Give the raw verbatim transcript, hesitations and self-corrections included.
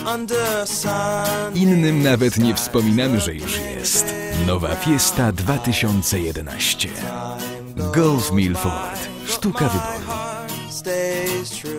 Innym nawet nie wspominamy, że już jest. Nowa Fiesta dwa tysiące jedenaście. Golf Milford. Sztuka wyboru.